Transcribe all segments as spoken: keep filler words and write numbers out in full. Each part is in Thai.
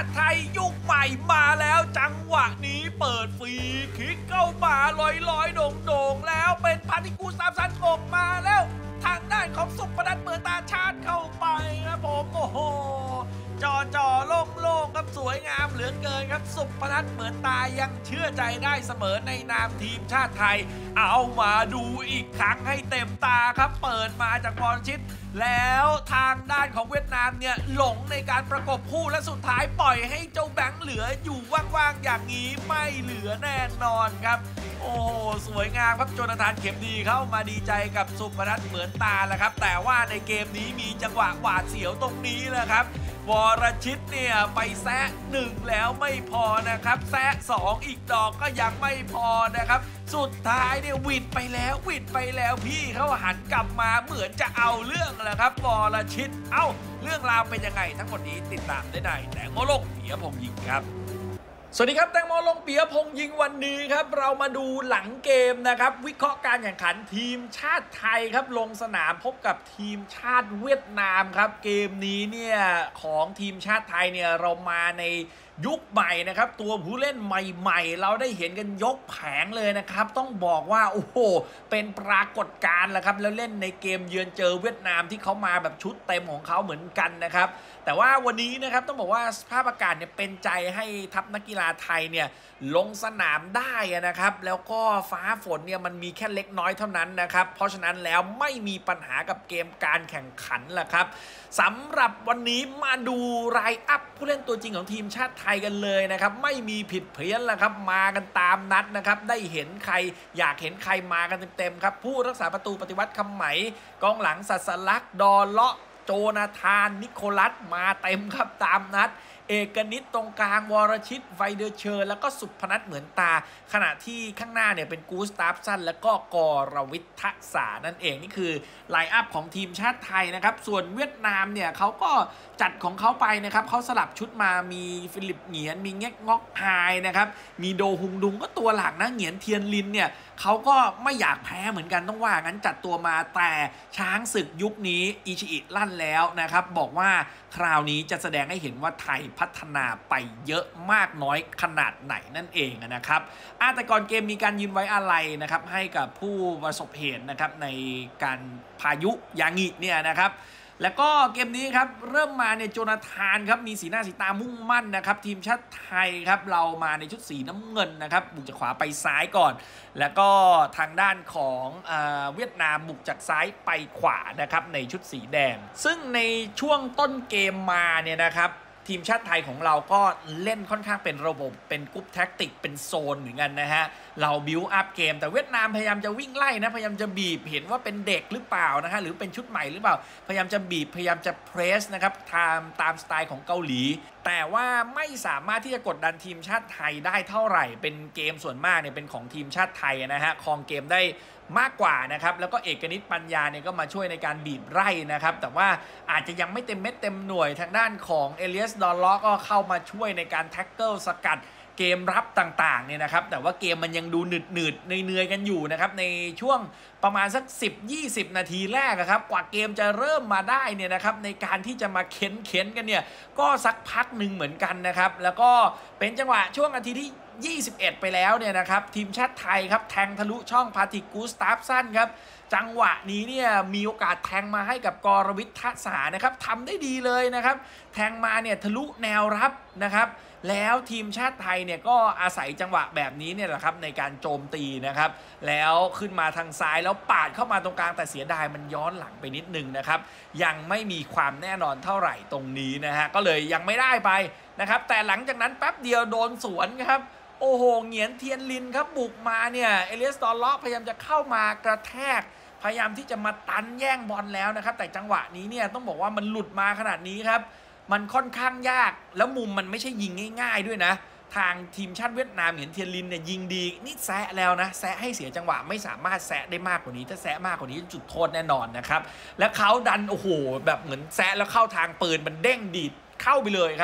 ติไทยยุคใหม่มาแล้วจังหวะนี้เปิดฟรีคิกเข้ามาลอยลอยโด่งโด่งแล้วเป็นพาติกูสามสันออกมาแล้วทางด้านของสุพนัทเหมือนตาชาติเข้าไปครับผมโอ้โหจอจอโล่งโล่งครับสวยงามเหลือเกินครับสุพนัทเหมือนตายังเชื่อใจได้เสมอในนามทีมชาติไทยเอามาดูอีกครั้งให้เต็มตาครับเปิดมาจากบอลชิดแล้วทางด้านของเวียดนามเนี่ยหลงในการประกบคู่และสุดท้ายปล่อยให้เจ้าแบงค์เหลืออยู่ว่างๆอย่างนี้ไม่เหลือแน่นอนครับโอ้สวยงามครับโจนาธานเข็มดีเข้ามาดีใจกับสุพนัทเหมือนตาแหละครับแต่ว่าในเกมนี้มีจังหวะหวาดเสียวตรงนี้แหละครับวรชิตเนี่ยไปแซะหนึ่งแล้วไม่พอนะครับแซะสองอีกดอกก็ยังไม่พอนะครับสุดท้ายเนี่ยวิดไปแล้ววิดไปแล้วพี่เขาหันกลับมาเหมือนจะเอาเรื่องแหละครับวรชิตเอ้าเรื่องราวเป็นยังไงทั้งหมดนี้ติดตามได้ในแตงโมลงเปียพงษ์ยิงครับสวัสดีครับแตงโมลงเปียพงษ์ยิงวันนี้ครับเรามาดูหลังเกมนะครับวิเคราะห์การแข่งขันทีมชาติไทยครับลงสนามพบกับทีมชาติเวียดนามครับเกมนี้เนี่ยของทีมชาติไทยเนี่ยเรามาในยุคใหม่นะครับตัวผู้เล่นใหม่ๆเราได้เห็นกันยกแผงเลยนะครับต้องบอกว่าโอ้โหเป็นปรากฏการณ์แหละครับแล้วเล่นในเกมเยือนเจอเวียดนามที่เขามาแบบชุดเต็มของเขาเหมือนกันนะครับแต่ว่าวันนี้นะครับต้องบอกว่าสภาพอากาศเนี่ยเป็นใจให้ทัพนักกีฬาไทยเนี่ยลงสนามได้นะครับแล้วก็ฟ้าฝนเนี่ยมันมีแค่เล็กน้อยเท่านั้นนะครับเพราะฉะนั้นแล้วไม่มีปัญหากับเกมการแข่งขันแหละครับสำหรับวันนี้มาดูไลน์อัพผู้เล่นตัวจริงของทีมชาติไทยกันเลยนะครับไม่มีผิดเพี้ยนแหละครับมากันตามนัดนะครับได้เห็นใครอยากเห็นใครมากันเต็มๆครับผู้รักษาประตูปฏิวัติคำไหมกองหลังสัสลักษณ์ดอเลาะโจนาธานนิโคลัสมาเต็มครับตามนัดเอกนิตตรงกลางวรชิตไวเดอร์เชอร์แล้วก็สุพนัทเหมือนตาขณะที่ข้างหน้าเนี่ยเป็นกูสตาฟสันแล้วก็กรวิททักษานั่นเองนี่คือไลน์อัพของทีมชาติไทยนะครับส่วนเวียดนามเนี่ยเขาก็จัดของเขาไปนะครับเขาสลับชุดมามีฟิลิปเหงียนมีเง็กงอกไฮนะครับมีโดฮุงดุงก็ตัวหลักนะเหงียนเทียนลินเนี่ยเขาก็ไม่อยากแพ้เหมือนกันต้องว่างั้นจัดตัวมาแต่ช้างศึกยุคนี้อิชิอิลั่นแล้วนะครับบอกว่าคราวนี้จะแสดงให้เห็นว่าไทยพัฒนาไปเยอะมากน้อยขนาดไหนนั่นเองนะครับอาแต่ก่อนเกมมีการยืนไว้อาลัยนะครับให้กับผู้ประสบเหตุนะครับในการพายุยางิเนี่ยนะครับแล้วก็เกมนี้ครับเริ่มมาเนี่ยโจนาธานครับมีสีหน้าสีตามุ่งมั่นนะครับทีมชาติไทยครับเรามาในชุดสีน้ำเงินนะครับบุกจากขวาไปซ้ายก่อนแล้วก็ทางด้านของเอ่อเวียดนามบุกจากซ้ายไปขวานะครับในชุดสีแดงซึ่งในช่วงต้นเกมมาเนี่ยนะครับทีมชาติไทยของเราก็เล่นค่อนข้างเป็นระบบเป็นกรุ๊ปแท็กติกเป็นโซนเหมือนกันนะฮะเราบิวอัพเกมแต่เวียดนามพยายามจะวิ่งไล่นะพยายามจะบีบเห็นว่าเป็นเด็กหรือเปล่านะฮะหรือเป็นชุดใหม่หรือเปล่าพยายามจะบีบพยายามจะเพรสนะครับตามตามสไตล์ของเกาหลีแต่ว่าไม่สามารถที่จะกดดันทีมชาติไทยได้เท่าไหร่เป็นเกมส่วนมากเนี่ยเป็นของทีมชาติไทยนะฮะครองเกมได้มากกว่านะครับแล้วก็เอกนิตปัญญาเนี่ยก็มาช่วยในการบีบไล่นะครับแต่ว่าอาจจะยังไม่เต็มเม็ดเต็มหน่วยทางด้านของเอเลียสดอลล็อกก็เข้ามาช่วยในการแท็กเกิลสกัดเกมรับต่างๆเนี่ยนะครับแต่ว่าเกมมันยังดูหนืดหนืดเหนื่อยๆกันอยู่นะครับในช่วงประมาณสัก สิบถึงยี่สิบ นาทีแรกครับกว่าเกมจะเริ่มมาได้เนี่ยนะครับในการที่จะมาเค้นเค้นกันเนี่ยก็สักพักหนึ่งเหมือนกันนะครับแล้วก็เป็นจังหวะช่วงนาทีที่ยี่สิบเอ็ดไปแล้วเนี่ยนะครับทีมชาติไทยครับแทงทะลุช่องพาติกูสตาฟสันครับจังหวะนี้เนี่ยมีโอกาสแทงมาให้กับกรวิททักษานะครับทำได้ดีเลยนะครับแทงมาเนี่ยทะลุแนวรับนะครับแล้วทีมชาติไทยเนี่ยก็อาศัยจังหวะแบบนี้เนี่ยแหละครับในการโจมตีนะครับแล้วขึ้นมาทางซ้ายแล้วปาดเข้ามาตรงกลางแต่เสียดายมันย้อนหลังไปนิดนึงนะครับยังไม่มีความแน่นอนเท่าไหร่ตรงนี้นะฮะก็เลยยังไม่ได้ไปนะครับแต่หลังจากนั้นแป๊บเดียวโดนสวนครับโอ้โหเหงียนเทียนลินครับบุกมาเนี่ยเอเลียสตอลล็อกพยายามจะเข้ามากระแทกพยายามที่จะมาตันแย่งบอลแล้วนะครับแต่จังหวะนี้เนี่ยต้องบอกว่ามันหลุดมาขนาดนี้ครับมันค่อนข้างยากแล้วมุมมันไม่ใช่ยิงง่ายๆด้วยนะทางทีมชาติเวียดนามเหงียนเทียนลินเนี่ยยิงดีนี่แซะแล้วนะแซะให้เสียจังหวะไม่สามารถแซะได้มากกว่านี้ถ้าแซะมากกว่านี้จุดโทษแน่นอนนะครับแล้วเขาดันโอ้โหแบบเหมือนแซะแล้วเข้าทางปืนมันเด้งดีดเข้าไปเลยครับ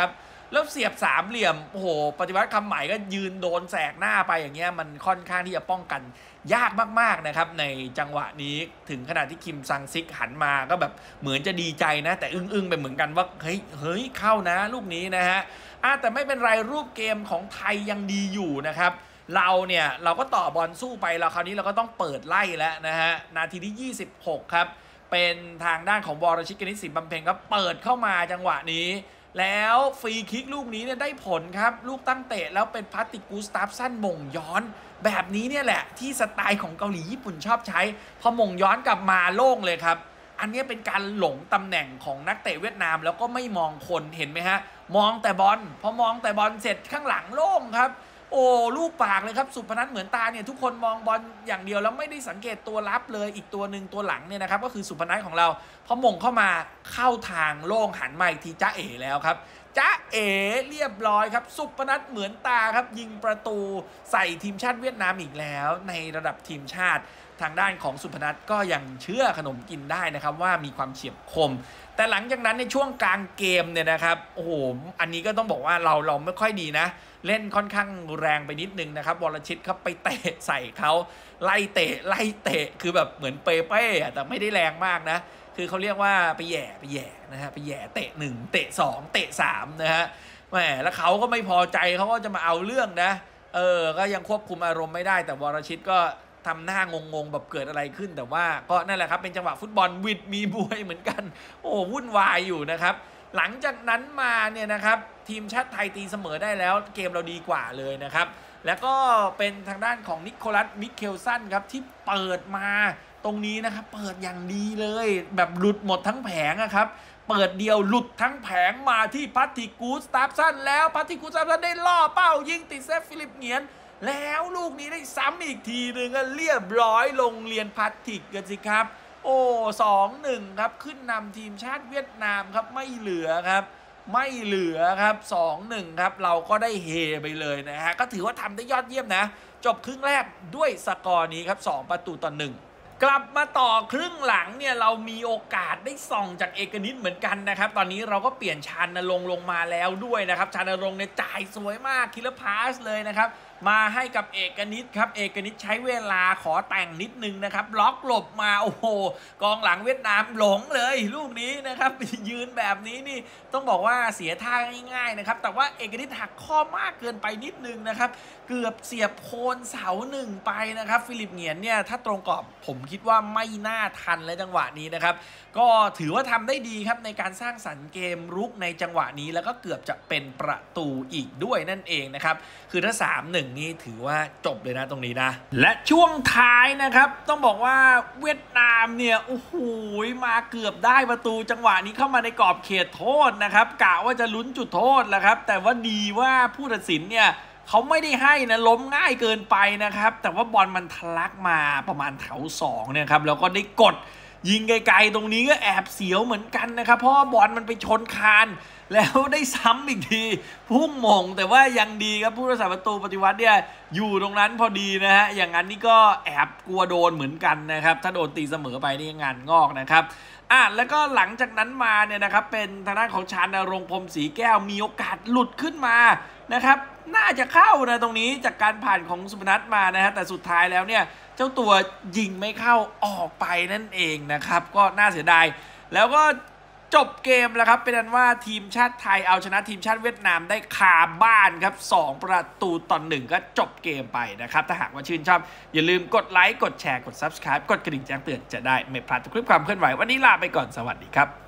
แล้วเสียบสามเหลี่ยมโอ้โหปฏิวัติคำใหม่ก็ยืนโดนแสกหน้าไปอย่างเงี้ยมันค่อนข้างที่จะป้องกันยากมากๆนะครับในจังหวะนี้ถึงขนาดที่คิมซังซิกหันมาก็แบบเหมือนจะดีใจนะแต่อึ้งๆไปเหมือนกันว่าเฮ้ยเฮ้ยเข้านะลูกนี้นะฮะอ่ะแต่ไม่เป็นไรรูปเกมของไทยยังดีอยู่นะครับเราเนี่ยเราก็ต่อบอลสู้ไปแล้วคราวนี้เราก็ต้องเปิดไล่แล้วนะฮะนาทีที่ยี่สิบหกครับเป็นทางด้านของวรชิต กนิษฐ์ สินบำเพ็ญครับเปิดเข้ามาจังหวะนี้แล้วฟรีคิกลูกนี้เนี่ยได้ผลครับลูกตั้งเตะแล้วเป็นพาติกูสตาฟสั้นมงย้อนแบบนี้เนี่ยแหละที่สไตล์ของเกาหลีญี่ปุ่นชอบใช้พอมงย้อนกลับมาโล่งเลยครับอันนี้เป็นการหลงตำแหน่งของนักเตะเวียดนามแล้วก็ไม่มองคนเห็นไหมฮะมองแต่บอลพอมองแต่บอลเสร็จข้างหลังโล่งครับโอ้ลูกปากเลยครับสุพนัทเหมือนตาเนี่ยทุกคนมองบอลอย่างเดียวแล้วไม่ได้สังเกตตัวรับเลยอีกตัวหนึ่งตัวหลังเนี่ยนะครับก็คือสุพนัทของเราพอมงเข้ามาเข้าทางโล่งหันมาอีกทีจ้าเอ๋แล้วครับจ้าเอ๋เรียบร้อยครับสุพนัทเหมือนตาครับยิงประตูใส่ทีมชาติเวียดนามอีกแล้วในระดับทีมชาติทางด้านของสุพนัทก็ยังเชื่อขนมกินได้นะครับว่ามีความเฉียบคมแต่หลังจากนั้นในช่วงกลางเกมเนี่ยนะครับโอ้โหอันนี้ก็ต้องบอกว่าเราเราไม่ค่อยดีนะเล่นค่อนข้างแรงไปนิดนึงนะครับวรชิตครับไปเตะใส่เขาไล่เตะไล่เตะคือแบบเหมือนเปเป้แต่ไม่ได้แรงมากนะคือเขาเรียกว่าไปแย่ไปแย่นะฮะไปแย่เตะหนึ่งเตะสองเตะสามนะฮะแหมแล้วเขาก็ไม่พอใจเขาก็จะมาเอาเรื่องนะเออก็ยังควบคุมอารมณ์ไม่ได้แต่วรชิตก็ทำหน้างงๆแบบเกิดอะไรขึ้นแต่ว่าก็นั่นแหละครับเป็นจังหวะฟุตบอลวิดมีบวยเหมือนกันโอ้วุ่นวายอยู่นะครับหลังจากนั้นมาเนี่ยนะครับทีมชาติไทยตีเสมอได้แล้วเกมเราดีกว่าเลยนะครับแล้วก็เป็นทางด้านของนิโคลัสมิเคลสันครับที่เปิดมาตรงนี้นะครับเปิดอย่างดีเลยแบบหลุดหมดทั้งแผงนะครับเปิดเดียวหลุดทั้งแผงมาที่พาติกูสตาฟสันแล้วพาติกูสตาฟสันได้ล่อเป้ายิงติดเซฟฟิลิปเงียนแล้วลูกนี้ได้ซ้ำอีกทีหนึ่งก็เรียบร้อยลงเรียนพาติกกันสิครับโอ้สองหนึ่งครับขึ้นนำทีมชาติเวียดนามครับไม่เหลือครับไม่เหลือครับสองหนึ่งครับเราก็ได้เฮไปเลยนะฮะก็ถือว่าทำได้ยอดเยี่ยมนะจบครึ่งแรกด้วยสกอร์นี้ครับสองประตูต่อหนึ่งกลับมาต่อครึ่งหลังเนี่ยเรามีโอกาสได้ส่องจากเอกนิษฐ์เหมือนกันนะครับตอนนี้เราก็เปลี่ยนชานรงค์ลงมาแล้วด้วยนะครับชานรงค์เนี่ยจ่ายสวยมากคิลเลอร์พาสเลยนะครับมาให้กับเอกนิษฐ์ครับเอกนิษฐ์ใช้เวลาขอแต่งนิดนึงนะครับล็อกหลบมาโอ้โหกองหลังเวียดนามหลงเลยลูกนี้นะครับยืนแบบนี้นี่ต้องบอกว่าเสียท่าง่ายๆนะครับแต่ว่าเอกนิษฐ์หักข้อมากเกินไปนิดนึงนะครับเกือบเสียบโคนเสาหนึ่งไปนะครับฟิลิปเงียนเนี่ยถ้าตรงกรอบผมคิดว่าไม่น่าทันเลยจังหวะนี้นะครับก็ถือว่าทำได้ดีครับในการสร้างสรรค์เกมรุกในจังหวะนี้แล้วก็เกือบจะเป็นประตูอีกด้วยนั่นเองนะครับคือถ้า สามหนึ่ง นี่ถือว่าจบเลยนะตรงนี้นะและช่วงท้ายนะครับต้องบอกว่าเวียดนามเนี่ยโอ้โหมาเกือบได้ประตูจังหวะนี้เข้ามาในกรอบเขตโทษนะครับกะว่าจะลุ้นจุดโทษแหละครับแต่ว่าดีว่าผู้ตัดสินเนี่ยเขาไม่ได้ให้นะล้มง่ายเกินไปนะครับแต่ว่าบอลมันทะลักมาประมาณแถวสองเนี่ยครับแล้วก็ได้กดยิงไกลๆตรงนี้ก็แอบเสียวเหมือนกันนะครับเพราะว่าบอลมันไปชนคานแล้วได้ซ้ำอีกทีพุ่งมงแต่ว่ายังดีครับผู้รักษาประตูปฏิวัติเนี่ยอยู่ตรงนั้นพอดีนะฮะอย่างนั้นนี่ก็แอบกลัวโดนเหมือนกันนะครับถ้าโดนตีเสมอไปนี่งานงอกนะครับอ่ะแล้วก็หลังจากนั้นมาเนี่ยนะครับเป็นทางด้านของชาญณรงค์พรหมศรีแก้วมีโอกาสหลุดขึ้นมานะครับน่าจะเข้านะตรงนี้จากการผ่านของสุพนัทมานะฮะแต่สุดท้ายแล้วเนี่ยเจ้าตัวยิงไม่เข้าออกไปนั่นเองนะครับก็น่าเสียดายแล้วก็จบเกมแล้วครับเป็นอันว่าทีมชาติไทยเอาชนะทีมชาติเวียดนามได้คาบ้านครับสองประตูต่อหนึ่งก็จบเกมไปนะครับถ้าหากว่าชื่นชอบอย่าลืมกดไลค์กดแชร์กด ซับสไครบ์ กดกระดิ่งแจ้งเตือนจะได้ไม่พลาดทุกคลิปความเคลื่อนไหววันนี้ลาไปก่อนสวัสดีครับ